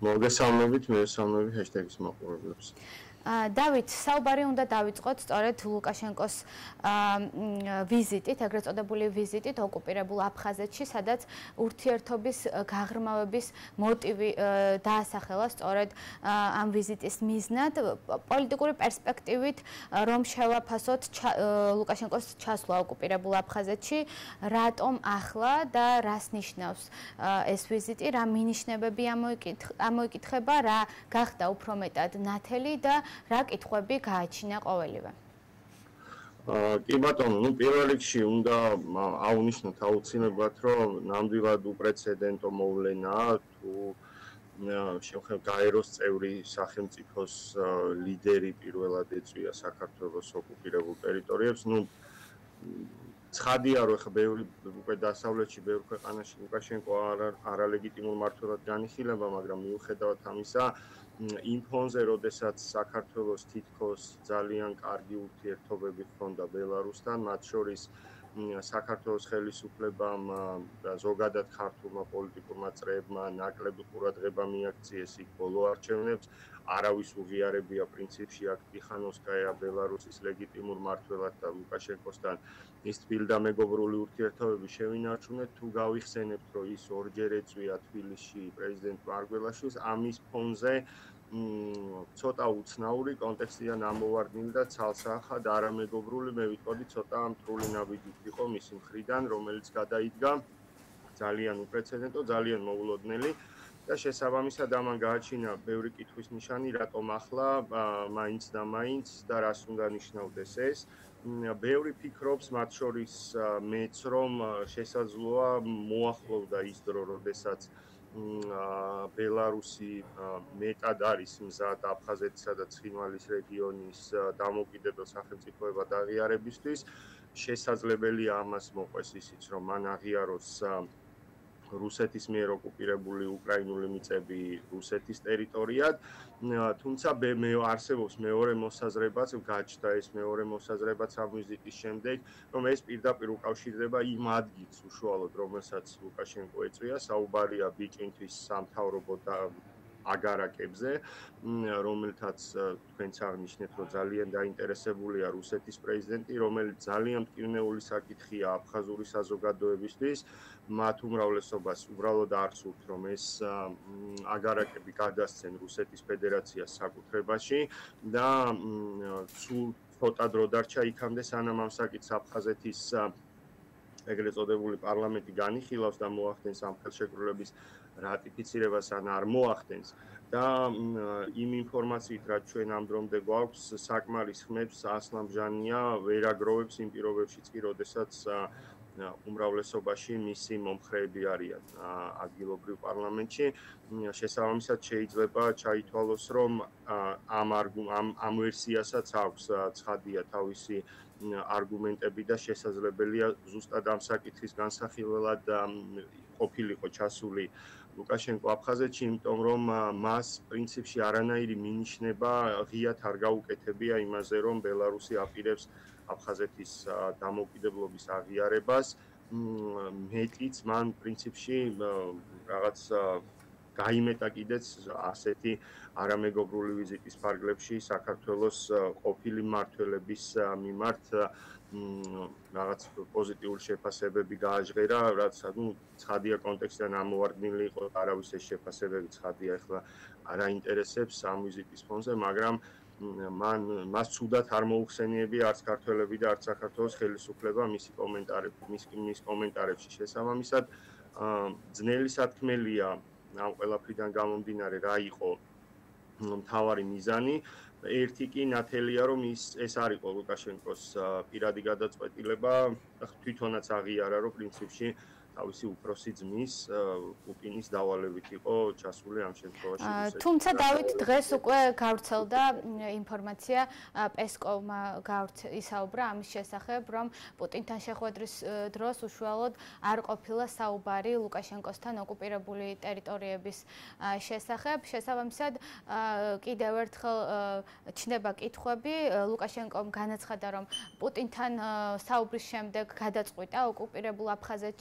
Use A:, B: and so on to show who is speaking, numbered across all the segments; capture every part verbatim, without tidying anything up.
A: მოგესალმებით, მოგესალმებით ჰეშტეგის მაყურებლებს.
B: დავით, საუბარი უნდა დავიწყოთ სწორედ ლუკაშენკოს ვიზიტით, ეგრეთ წოდებული ვიზიტით ოკუპირებულ აფხაზეთში, სადაც ურთიერთობის გაღრმავების მოტივი დაასახელა სწორედ ამ ვიზიტის მიზნად. პოლიტიკური პერსპექტივით რომ შევაფასოთ ლუკაშენკოს ჩასვლა ოკუპირებულ აფხაზეთში, რატომ ახლა და რას ნიშნავს ეს ვიზიტი, რა მინიშნებები ამოიკითხება, რა გახდა უფრო მეტად ნათელი და რა კითხვები გააჩინა ყოველივე?
A: კი ბატონო, ნუ პირველ რიგში უნდა აუნიშნოთ აუცილებლად, რომ ნამდვილად უპრეცედენტო მოვლენაა თუ შევხედოთ გაეროს წევრი სახელმწიფოს ლიდერი პირველად ეწვია საქართველოს ოკუპირებულ ტერიტორიებს. ნუ ცხადია, რომ ხა ბევრი უკვე დასავლეთში, ბევრ ქვეყანაში ლუკაშენკო არალეგიტიმურ მმართველად განიხილება, მაგრამ მიუხედავად ამისა, იმ ფონზე, როდესაც საქართველოს თითქოს ძალიან კარგი ურთიერთობები ჰქონდა ბელარუსთან, მათ შორის საქართველოს ხელისუფლებამ და ზოგადად ქართულმა პოლიტიკურმა წრეებმა ნაკლები ყურადღება მიაქციეს იქ ბოლო არჩევნებს. არავის უღიარებია პრინციპში აქ ტიხანოვსკაია ბელარუსის ლეგიტიმურ მმართველად და ლუკაშენკოსთან ის თბილ-დამეგობრული ურთიერთობები შევინარჩუნეთ. თუ გავიხსენებთ, რომ ის ორჯერ ეწვია თბილისში პრეზიდენტ მარგველაშვილს, ამის ფონზე ცოტა უცნაური კონტექსტიდან ამოვარდნილი და ცალსახა და არამეგობრული, მე ვიტყოდი, ცოტა მთრული ნაბიჯით იყო მისი მხრიდან, რომელიც გადაიდგა ძალიან უპრეცედენტო, ძალიან მოულოდნელი და შესაბამისად ამან გააჩინა ბევრი კითხვის ნიშანი, რატომ ახლა მაინც და მაინც და რას უნდა ნიშნავდეს ეს. ბევრი ფიქრობს, მათ შორის მეც, რომ შესაძლოა მოახლოვდა ის დრო, როდესაც ბელარუსი მეტად არის მზად აფხაზეთისა და ცხინვალის რეგიონის დამოუკიდებელ სახელმწიფოებად აღიარებისთვის. შესაძლებელია ამას მოყვეს ისიც, რომ მან აღიაროს რუსეთის მიერ ოკუპირებული უკრაინული მიწები რუსეთის ტერიტორიად, თუმცა მე არსებობს მეორე მოსაზრებაც, გაჩნდა ეს მეორე მოსაზრებაც ამ ვიზიტის შემდეგ, რომ ეს პირდაპირ უკავშირდება იმ ადგილს უშუალოდ, რომელსაც ლუკაშენკო ეწვია, საუბარია ბიჭინთვის სამთავრობო და აგარაკებზე, რომელთაც თქვენც აღნიშნეთ, რომ ძალიან დაინტერესებულია რუსეთის პრეზიდენტი, რომელიც ძალიან მტკივნეული საკითხია აფხაზური საზოგადოებისთვის. მათ უმრავლესობას უბრალოდ არ სურთ, რომ ეს აგარაკები გადასცენ რუსეთის ფედერაციას საკუთრებაში და სულ ცოტა დრო დარჩა იქამდე, სანამ ამ საკითხს აფხაზეთის ეგრეთ წოდებული პარლამენტი განიხილავს და მოახდენს ამ ხელშეკრულების რატიფიცირებას ან არ მოახდენს და იმ ინფორმაციით, რაც ჩვენ ამ დრომდე გვაქვს, საკმარის ხმებს ასლამჟანია ვერ აგროვებს იმ პირობებშიც კი, როდესაც უმრავლესობაში მისი მომხრეები არიან ადგილობრივ პარლამენტში. შესაბამისად შეიძლება ჩაითვალოს, რომ ამ ამ ვერსიასაც აქვს ცხადია თავისი არგუმენტები და შესაძლებელია ზუსტად ამ საკითხის განსახილველად ყოფილიყო ჩასული ლუკაშენკო აფხაზეთში, იმიტომ რომ მას პრინციპში არანაირი მინიშნება ღიად არ გაუკეთებია იმაზე, რომ ბელარუსი აპირებს აფხაზეთის დამოუკიდებლობის აღიარებას. მეტიც მან პრინციპში რაღაც გაიმეტა კიდეც ასეთი არამეგობრული ვიზიტის ფარგლებში საქართველოს ყოფილი მმართველების მიმართ რაღაც პოზიტიური შეფასებები გააჟღერა, რაც ნუ ცხადია კონტექსტიდან ამოვარდნილი იყო, არავის ეს შეფასებები ცხადია ახლა არ აინტერესებს ამ ვიზიტის ფონზე, მაგრამ მან მას ცუდად არ მოუხსენიებია არც ქართველები და არც საქართველოს ხელისუფლება მისი კომენტარები, მის მის კომენტარებში. შესაბამისად, ძნელი სათქმელია ამ ყველაფრიდან გამომდინარე რა იყო მთავარი მიზანი. ერთი კი ნათელია, რომ ის ეს არ იყო ლუკაშენკოს პირადი გადაწყვეტილება, თვითონაც აღიარა, რომ პრინციპში თავისი უფროსი ძმის პუტინის დავალებით იყო ჩასული ამ შემთხვევაში.
B: თუმცა დავით დღეს უკვე გავრცელდა ინფორმაცია, პესკოვმა ისაუბრა ამის შესახებ, რომ პუტინთან შეხვედრის დროს უშუალოდ არ ყოფილა საუბარი ლუკაშენკოსთან ოკუპირებული ტერიტორიების შესახებ. შესაბამისად, კიდევ ერთხელ ჩნდება კითხვები, ლუკაშენკომ განაცხადა, რომ პუტინთან საუბრის შემდეგ გადაწყვიტა ოკუპირებულ აფხაზეთში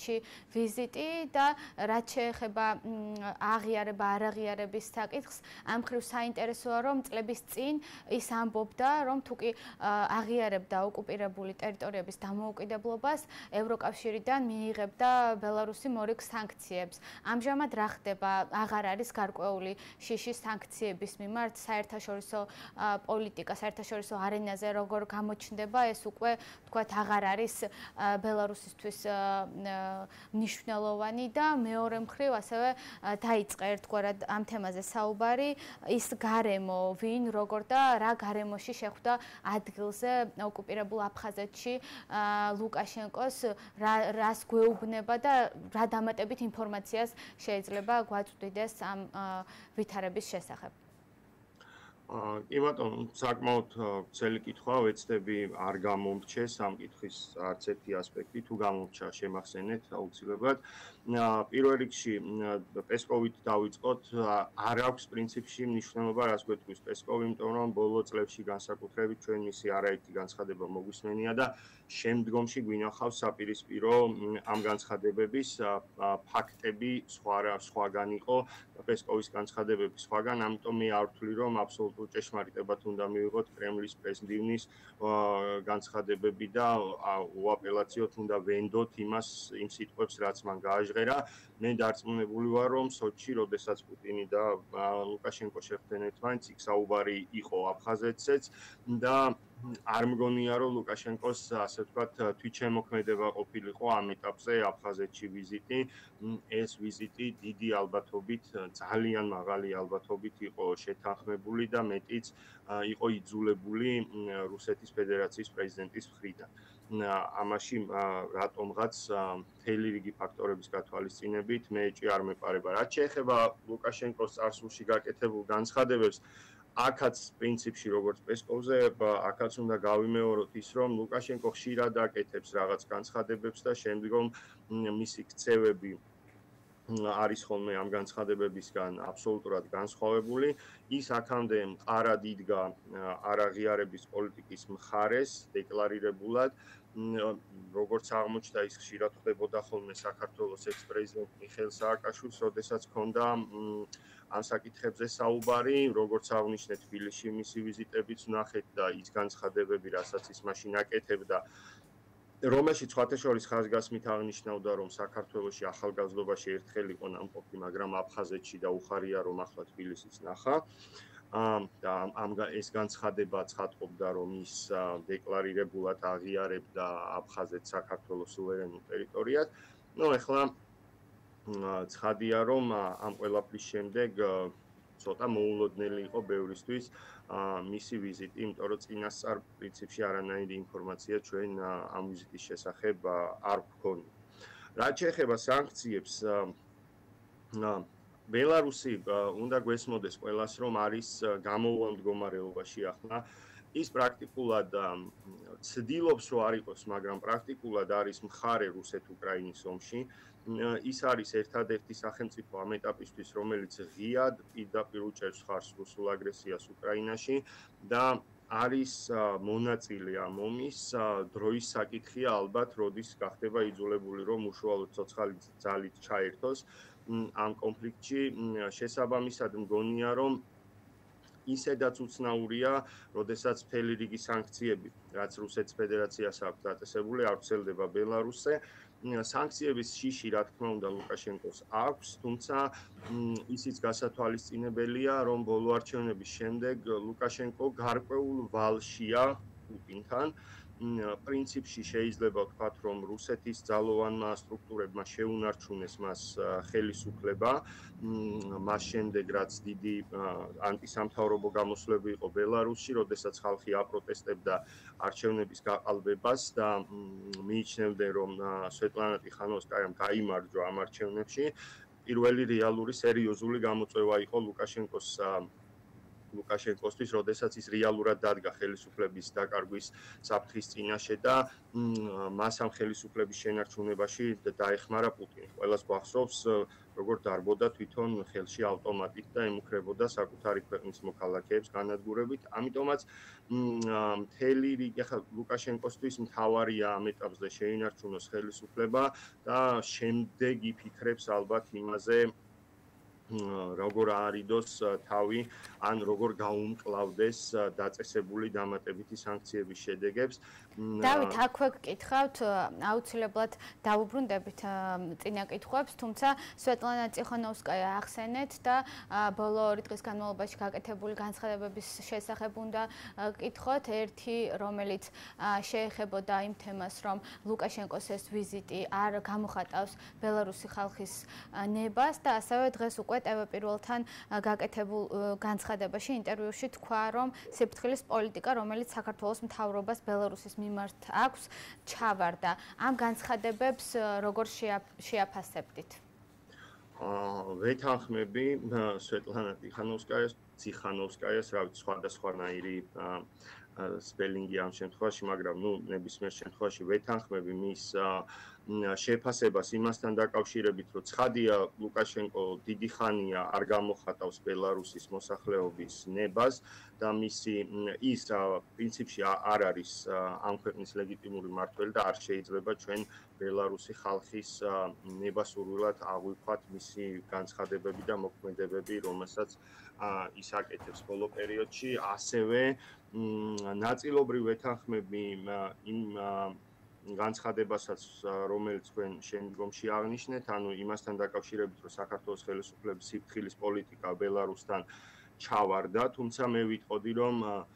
B: ვიზიტი და რაც შეეხება აღიარება არ აღიარების საკითხს, ამ მხრივ საინტერესოა, რომ წლების წინ ის ამბობდა, რომ თუ კი აღიარებდა ოკუპირებული ტერიტორიების დამოუკიდებლობას, ევროკავშირიდან მიიღებდა ბელარუსი მორიგ სანქციებს. ამჟამად რა ხდება? აღარ არის გარკვეული შიშის სანქციების მიმართ საერთაშორისო პოლიტიკა, საერთაშორისო არენაზე როგორ გამოჩნდება, ეს უკვე თქვათ აღარ არის ბელარუსისთვის მნიშვნელოვანი და მეორე მხრივ ასევე დაიწყე ერთგვარად ამ თემაზე საუბარი, ის გარემო, ვინ, როგორ და რა გარემოში შეხვდა ადგილზე ოკუპირებულ აფხაზეთში ლუკაშენკოს, რას გვეუბნება და რა დამატებით ინფორმაციას შეიძლება გვაწვდიდეს ამ ვითარების შესახებ.
A: კი ბატონო, საკმაოდ ვრცელი კითხვა, ვეცდები არ გამომრჩეს ამ კითხვის არც ერთი ასპექტი, თუ გამომრჩა შემახსენეთ აუცილებლად. პირველ რიგში პესკოვით დავიწყოთ, არ აქვს პრინციპში მნიშვნელობა, რას გვეტყვის პესკოვი, იმიტომ რომ ბოლო წლებში განსაკუთრებით ჩვენ მისი არაერთი განცხადება მოგვისმენია და შემდგომში გვინახავს საპირისპირო ამ განცხადებების ფაქტები სხვაგან იყო, პესკოვის განცხადებები სხვაგან, ამიტომ მე არ ვთვლი, რომ აბსოლუტურ ჭეშმარიტებად უნდა მივიღოთ კრემლის პრეზიდენტის განცხადებები და უაპელაციოდ უნდა ვენდოთ იმას იმ სიტყვებს, რაც მან გააჟღერა. მე დარწმუნებული ვარ, რომ სოჩში, როდესაც პუტინი და ლუკაშენკო შეხვდნენ ერთმანეთს, იქ საუბარი იყო აფხაზეთზეც და არ მგონია, რომ ლუკაშენკოს, ასე ვთქვათ, თვითშემოქმედება ყოფილიყო ამ ეტაპზე აფხაზეთში ვიზიტი. ეს ვიზიტი დიდი ალბათობით, ძალიან მაღალი ალბათობით იყო შეთანხმებული და მეტიც იყო იძულებული რუსეთის ფედერაციის პრეზიდენტის მხრიდან. ამაში რატომღაც მთელი რიგი ფაქტორების გათვალისწინებით მე ეჭვი არ მეპარება. რაც შეეხება ლუკაშენკოს წარსულში გაკეთებულ განცხადებებს, აქაც პრინციპში როგორც პესკოვზე, აქაც უნდა გავიმეოროთ ის, რომ ლუკაშენკო ხშირად აკეთებს რაღაც განცხადებებს და შემდგომ მისი ქცევები არის ხოლმე ამ განცხადებებისგან აბსოლუტურად განსხვავებული. ის აქამდე მყარად იდგა არაღიარების პოლიტიკის მხარეს დეკლარირებულად, როგორც აღმოჩნდა, ის ხშირად ხდებოდა ხოლმე საქართველოს ექს-პრეზიდენტ მიხეილ სააკაშვილს, როდესაც ჰქონდა ამ საკითხებზე საუბარი, როგორც აღნიშნეთ, თბილისში მისი ვიზიტებიც ვნახეთ და ის განცხადებები, რასაც ის მაშინ აკეთებდა, რომელშიც სხვათა შორის ხაზგასმით აღნიშნავდა, რომ საქართველოში ახალგაზრდობაში ერთხელ იყო ნამყოფი, მაგრამ აფხაზეთში და უხარია, რომ ახლა თბილისიც ნახა. და ამ ეს განცხადება ცხადყოფდა, რომ ის დეკლარირებულად აღიარებდა აფხაზეთს საქართველოს სუვერენულ ტერიტორიად. ნუ ახლა ცხადია, რომ ამ ყველაფრის შემდეგ ცოტა მოულოდნელი იყო ბევრისთვის მისი ვიზიტი, იმიტომ რომ წინასწარ პრინციპში არანაირი ინფორმაცია ჩვენ ამ ვიზიტის შესახებ არ გვქონია. რაც შეეხება სანქციებს, ბელარუსი უნდა გვესმოდეს ყველას, რომ არის გამოუვალ მდგომარეობაში ახლა. ის პრაქტიკულად ცდილობს, რომ არ იყოს, მაგრამ პრაქტიკულად არის მხარე რუსეთ-უკრაინის ომში. ის არის ერთადერთი სახელმწიფო ამ ეტაპისთვის, რომელიც ღიად პირდაპირ უჭერს ხარს რუსულ აგრესიას უკრაინაში და არის მონაწილე ამ ომის. დროის საკითხია ალბათ, როდის გახდება იძულებული, რომ უშუალოდ ცოცხალი ძალით ჩაერთოს ამ კონფლიქტში. შესაბამისად მგონია, რომ ისედაც უცნაურია, როდესაც მთელი რიგი სანქციები, რაც რუსეთის ფედერაციას აქვს დაწესებული, არ ვრცელდება ბელარუსზე. სანქციების შიში, რა თქმა უნდა, ლუკაშენკოს აქვს, თუმცა ისიც გასათვალისწინებელია, რომ ბოლო არჩევნების შემდეგ ლუკაშენკო გარკვეულ ვალშია პუტინთან. პრინციპში შეიძლება ვთქვათ, რომ რუსეთის ძალოვანმა სტრუქტურებმა შეუნარჩუნეს მას ხელისუფლება, მას შემდეგ რაც დიდი ანტისამთავრობო გამოსვლები იყო ბელარუსში, როდესაც ხალხი აპროტესტებდა არჩევნების გაყალბებას და მიიჩნევდნენ, რომ სვეტლანა ტიხანოვსკაიამ გაიმარჯვა ამ არჩევნებში. პირველი რეალური სერიოზული გამოწვევა იყო ლუკაშენკოს ლუკაშენკოსთვის, როდესაც ის რეალურად დადგა ხელისუფლების დაკარგვის საფრთხის წინაშე და მას ამ ხელისუფლების შენარჩუნებაში დაეხმარა პუტინი. ყველას გვახსოვს, როგორ დარბოდა თვითონ ხელში ავტომატით და ემუქრებოდა საკუთარი ქვეყნის მოქალაქეებს განადგურებით. ამიტომაც მთელი რიგი ახლა ლუკაშენკოსთვის მთავარია ამ ეტაპზე შეინარჩუნოს ხელისუფლება და შემდეგ იფიქრებს ალბათ იმაზე, როგორ აარიდოს თავი, ან როგორ გაუმკლავდეს დაწესებული დამატებითი სანქციების შედეგებს.
B: დავით, აქვე გკითხავთ, აუცილებლად დავუბრუნდებით წინა კითხვებს, თუმცა სვეტლანა წიხანოვსკაია ახსენეთ და ბოლო ორი დღის განმავლობაში გაკეთებული განცხადებების შესახებ უნდა გკითხოთ. ერთი, რომელიც შეეხებოდა იმ თემას, რომ ლუკაშენკოს ეს ვიზიტი არ გამოხატავს ბელარუსი ხალხის ნებას და ასევე დღეს უკვე ტევ პირველთან გაკეთებულ განცხადებაში ინტერვიუში თქვა, რომ სიფრთხილის პოლიტიკა, რომელიც საქართველოს მთავრობას ბელარუსის მიმართ აქვს, ჩავარდა. ამ განცხადებებს როგორ შეაფასებდით?
A: ვეთანხმები სვეტლანა ტიხანოვსკაიას, ციხანოვსკაიას, რა ვიცი, სხვადასხვანაირი სპელინგი ამ შემთხვევაში, მაგრამ ნუ ნებისმიერ შემთხვევაში ვეთანხმები მის შეფასებას იმასთან დაკავშირებით, რომ ცხადია ლუკაშენკო დიდი ხანია არ გამოხატავს ბელარუსის მოსახლეობის ნებას და მისი ის პრინციპში არ არის ამ ქვეყნის ლეგიტიმური მმართველი და არ შეიძლება ჩვენ ბელარუსი ხალხის ნებასურვილად აღვიქვათ მისი განცხადებები და მოქმედებები, რომელსაც ის აკეთებს ბოლო პერიოდში, ასევე ნაწილობრივ ვეთანხმები იმ განცხადებასაც, რომელიც თქვენ შემდგომში აღნიშნეთ, ანუ იმასთან დაკავშირებით, რომ საქართველოს ხელისუფლების სიფრთხილის პოლიტიკა ბელარუსთან ჩავარდა, თუმცა მე ვიტყოდი, რომ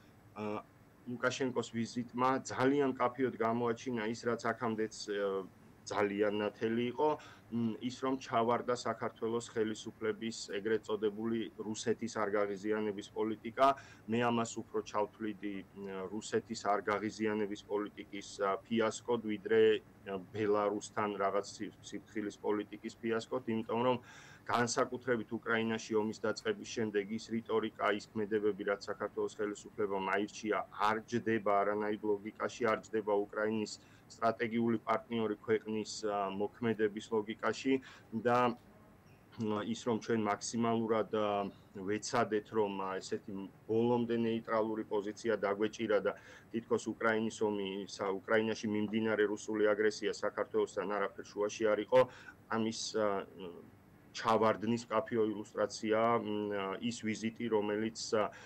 A: ლუკაშენკოს ვიზიტმა ძალიან კაფიოდ გამოაჩინა ის, რაც აქამდეც ძალიან ნათელი იყო, ის რომ ჩავარდა საქართველოს ხელისუფლების ეგრეთ წოდებული რუსეთის არ გაღიზიანების პოლიტიკა. მე ამას უფრო ჩავთვლიდი რუსეთის არ გაღიზიანების პოლიტიკის ფიასკოდ, ვიდრე ბელარუსთან რაღაც სიფრთხილის პოლიტიკის ფიასკოდ, იმიტომ რომ განსაკუთრებით უკრაინაში ომის დაწყების შემდეგ ის რიტორიკა, ის ქმედებები, რაც საქართველოს ხელისუფლებამ აირჩია, არ ჯდება არანაირ ლოგიკაში, არ ჯდება უკრაინის სტრატეგიული პარტნიორი ქვეყნის მოქმედების ლოგიკაში და ის რომ ჩვენ მაქსიმალურად ვეცადეთ, რომ ესეთი ბოლომდე ნეიტრალური პოზიცია დაგვეჭირა და თითქოს უკრაინის ომი, უკრაინაში მიმდინარე რუსული აგრესია საქართველოსთან არაფერ შუაში არ იყო, ამის ჩავარდნის კაფიო ილუსტრაცია ის ვიზიტი, რომელიც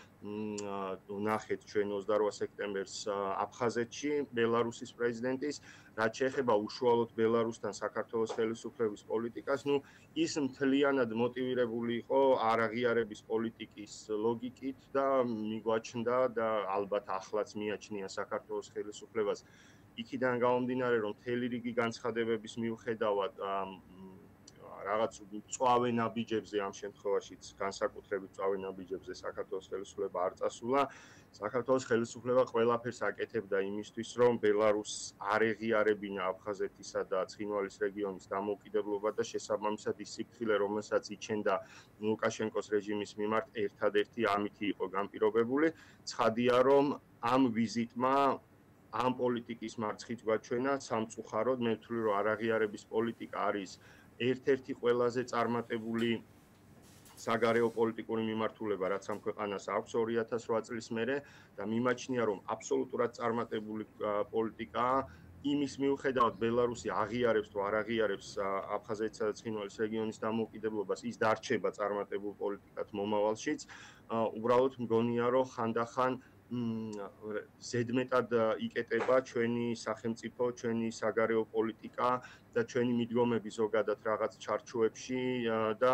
A: ნახეთ ჩვენ ოცდარვა სექტემბერს აფხაზეთში ბელარუსის პრეზიდენტის, რაც შეეხება უშუალოდ ბელარუსთან საქართველოს ხელისუფლების პოლიტიკას, ნუ ის მთლიანად მოტივირებული იყო არაღიარების პოლიტიკის ლოგიკით და მიგვაჩნდა და ალბათ ახლაც მიაჩნია საქართველოს ხელისუფლებას იქიდან გამომდინარე, რომ მთელი რიგი განცხადებების მიუხედავად რაღაც წვავე ნაბიჯებზე ამ შემთხვევაშიც განსაკუთრებით წვავე ნაბიჯებზე საქართველოს ხელისუფლება არ წასულა. საქართველოს ხელისუფლება ყველაფერს აკეთებდა იმისთვის, რომ ბელარუსს არ ეღიარებინა აფხაზეთისა და ცხინვალის რეგიონის დამოუკიდებლობა და შესაბამისად ის სიფრთხილე, რომელსაც იჩენდა ლუკაშენკოს რეჟიმის მიმართ, ერთადერთი ამითი იყო განპირობებული. ცხადია, რომ ამ ვიზიტმა ამ პოლიტიკის მარცხით გვაჩვენა სამწუხაროდ, მე ვთვლი, რომ არაღიარების პოლიტიკა არის ერთ-ერთი ყველაზე წარმატებული საგარეო პოლიტიკური მიმართულება, რაც ამ ქვეყანას აქვს ორი ათას რვა წლის მერე და მიმაჩნია, რომ აბსოლუტურად წარმატებული პოლიტიკაა იმის მიუხედავად ბელარუსი აღიარებს თუ არ აღიარებს აფხაზეთისა და ცხინვალის რეგიონის დამოუკიდებლობას, ის დარჩება წარმატებულ პოლიტიკად მომავალშიც. უბრალოდ მგონია, რომ ხანდახან ზედმეტად იკეტება ჩვენი სახელმწიფო, ჩვენი საგარეო პოლიტიკა და ჩვენი მიდგომები ზოგადად რაღაც ჩარჩოებში და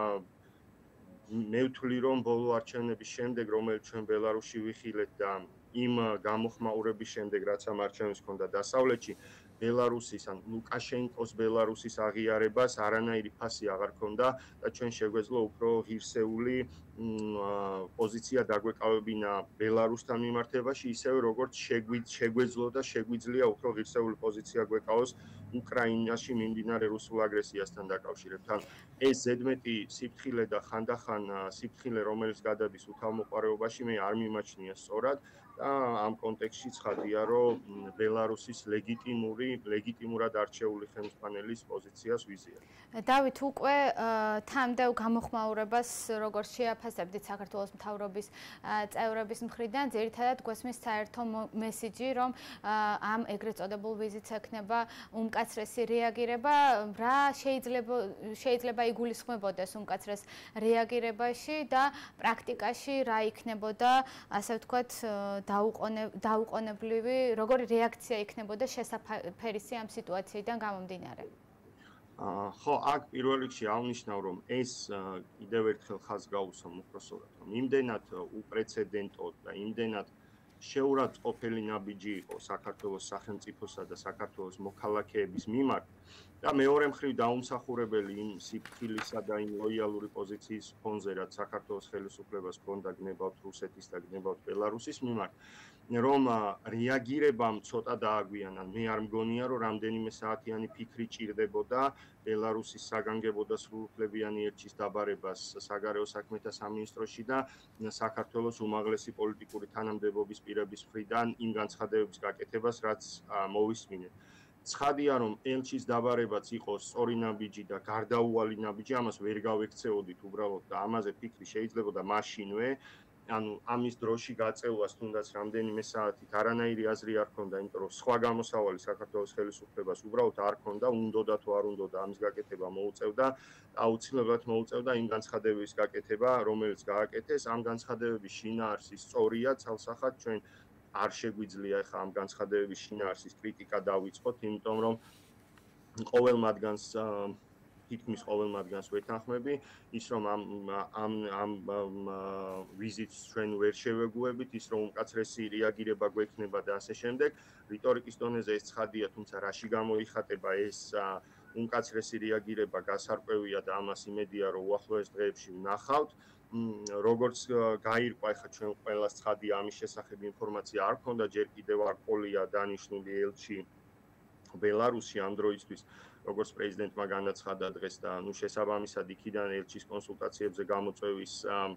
A: მე ვთვლი, რომ ბოლო არჩევნების შემდეგ, რომელიც ჩვენ ბელარუსში ვიხილეთ და იმ გამოხმაურების შემდეგ, რაც ამ არჩევნებს ჰქონდა დასავლეთში, ბელარუსის ან ლუკაშენკოს ბელარუსის აღიარებას არანაირი ფასი აღარ ჰქონდა და ჩვენ შეგვეძლო უფრო ღირსეული პოზიცია დაგვეკავებინა ბელარუსთან მიმართებაში, ისევე როგორც შეგვეძლო და შეგვიძლია უფრო ღირსეული პოზიცია გვეკავოს უკრაინაში მიმდინარე რუსულ აგრესიასთან დაკავშირებით. ან ეს ზედმეტი სიფრთხილე და ხანდახან სიფრთხილე, რომელიც გადადის უთავმოყარეობაში, მე არ მიმაჩნია სწორად და ამ კონტექსტში ცხადია, რომ ბელარუსის ლეგიტიმური, ლეგიტიმურად არჩეული ხელმძღვანელის პოზიციას ვიზია.
B: დავით, უკვე თამდე გამოხმაურებას როგორც შეაფასებდით საქართველოს მთავრობის წევრების მხრიდან, ძირითადად გვესმის საერთო მესიჯი, რომ ამ ეგრეთ წოდებულ ვიზიტს ექნება უმკაცრესი რეაგირება, რა შეიძლება შეიძლება იგულისხმებოდეს უმკაცრეს რეაგირებაში და პრაქტიკაში რა იქნებოდა, ასე ვთქვათ, დაუყოვნებლივი, როგორი რეაქცია იქნებოდა შესაფერისი ამ სიტუაციიდან გამომდინარე.
A: ხო, აქ პირველ რიგში აღნიშნავ, რომ ეს კიდევ ერთხელ ხაზს გაუსვამ უпроსორად, რომ იმდენად უპრეცედენტო და იმდენად შეურაცხყოფელი ნაბიჯი იყო საქართველოს სახელმწიფოსა და საქართველოს მოქალაქეების მიმართ და მეორე მხრივ დაუმსახურებელი იმ სიფრთხილისა და იმ ლოიალური პოზიციის ფონზე, რაც საქართველოს ხელისუფლებას ჰქონდა გნებავთ რუსეთის და გნებავთ ბელარუსის მიმართ, რომ რეაგირებამ ცოტა დააგვიანა. მე არ მგონია, რომ რამდენიმე საათიანი ფიქრი ჭირდებოდა ბელარუსის საგანგებო და სრულუფლებიანი ელჩის დაბარებას საგარეო საქმეთა სამინისტროში და საქართველოს უმაღლესი პოლიტიკური თანამდებობის პირების მხრიდან იმ განცხადებების გაკეთებას, რაც მოვისმინეთ. ცხადია, რომ ელჩის დაბარებაც იყოს სწორი ნაბიჯი და გარდაუვალი ნაბიჯი, ამას ვერ გავექცეოდით უბრალოდ და ამაზე ფიქრი შეიძლებოდა მაშინვე. ანუ ამის დროში გაწევლას თუნდაც რამდენიმე საათით არანაირი აზრი არ ქონდა, იმიტომ რომ სხვა გამოსავალი საქართველოს ხელისუფლებას უბრალოდ არ ქონდა, უნდოდა თუ არ უნდოდა ამის გაკეთება მოუწევდა, აუცილებლად მოუწევდა იმ განცხადებების გაკეთება, რომელიც გააკეთეს. ამ განცხადებების შინაარსი სწორია, ცალსახად ჩვენ არ შეგვიძლია ახლა ამ განცხადებების შინაარსის კრიტიკა დავიწყოთ, იმიტომ რომ ყოველ მათგანს თითქმის ყოველ მათგანს ვეთანხმები, ის რომ ამ ამ ამ ვიზიტს ჩვენ ვერ შევეგუებით, ის რომ უმკაცრესი რეაგირება გვექნება და ასე შემდეგ. რიტორიკის დონეზე ეს ცხადია, თუმცა რაში გამოიხატება ეს უმკაცრესი რეაგირება გასარკვევია და ამას იმედია, რომ უახლოეს დღეებში ვნახავთ. როგორც გაირკვა, ახლა ჩვენ ყველას ცხადია ამის შესახებ ინფორმაცია არ ქონდა, ჯერ კიდევ არ ყოლია დანიშნული ელჩი ბელარუსი ამ დროისთვის, როგორც პრეზიდენტმა განაცხადა დღეს და ნუ შესაბამისად იქიდან ელჩის კონსულტაციებზე გამოწვევის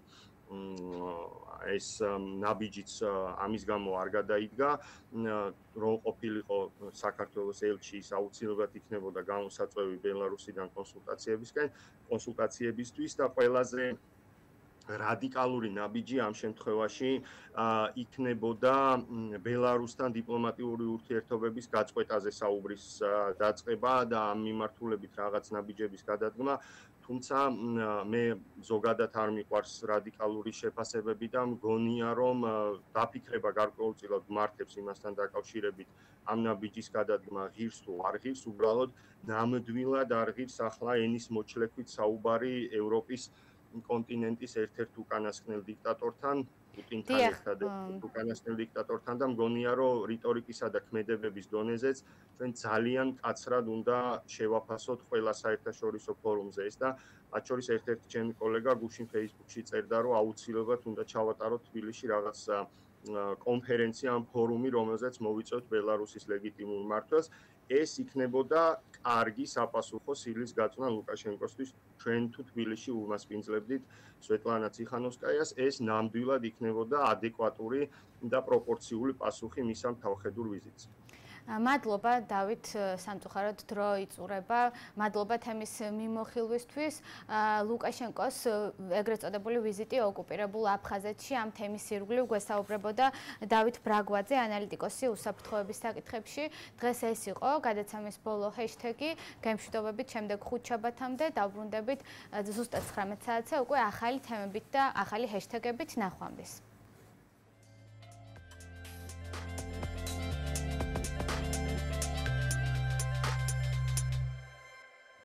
A: ეს ნაბიჯიც ამის გამო არ გადაიდგა, რომ ყოფილიყო საქართველოს ელჩი ის აუცილებლად იქნებოდა გამოსაწვევი ბელარუსიდან კონსულტაციებისკენ, კონსულტაციებისთვის და ყველაზე რადიკალური ნაბიჯი ამ შემთხვევაში იქნებოდა ბელარუსთან დიპლომატიური ურთიერთობების გაწყვეტაზე საუბრის დაწყება და ამ მიმართულებით რაღაც ნაბიჯების გადადგმა. თუმცა მე ზოგადად არ მიყვარს რადიკალური შეფასებები და მგონია, რომ დაფიქრება გარკვეულწილად მართებს იმასთან დაკავშირებით ამ ნაბიჯის გადადგმა ღირს თუ არ ღირს, უბრალოდ ნამდვილად არ ღირს ახლა ენის მოჩლექვით საუბარი ევროპის კონტინენტის ერთ-ერთ უკანასკნელ დიქტატორთან, პუტინთან ერთადერთ უკანასკნელ დიქტატორთან და მგონია, რომ რიტორიკისა და ქმედებების დონეზეც ჩვენ ძალიან კაცრად უნდა შევაფასოთ ყველა საერთაშორისო ფორუმზე ეს და მათ შორის ერთ-ერთი ჩემი კოლეგა გუშინ Facebook-ში წერდა, რომ აუცილებლად უნდა ჩავატაროთ თბილისში რაღაც კონფერენცია ან ფორუმი, რომელზეც მოვიწევთ ბელარუსის ლეგიტიმურ მმართველს. ეს იქნებოდა კარგი საპასუხო სილის გაწვნა ლუკაშენკოსთვის. ჩვენ თუ თბილისში უმასპინძლებდით სვეტლანა ციხანოვსკაიას, ეს ნამდვილად იქნებოდა ადეკვატური და პროპორციული პასუხი მის ამ თავხედურ ვიზიტს.
B: მადლობა დავით, სამწუხაროდ დრო იწურება. მადლობა თემის მიმოხილვისთვის. ლუკაშენკოს ეგრეთ წოდებული ვიზიტი ოკუპირებულ აფხაზეთში ამ თემის ირგვლივ გვესაუბრებოდა დავით ბრაგვაძე, ანალიტიკოსი უსაფრთხოების საკითხებში. დღეს ეს იყო გადაცემის ბოლო ჰეშტეგი. გემშვიდობებით შემდეგ ხუთ შაბათამდე დავბრუნდებით ზუსტად ცხრამეტ საათზე უკვე ახალი თემებით და ახალი ჰეშტეგებით ნახვამდის.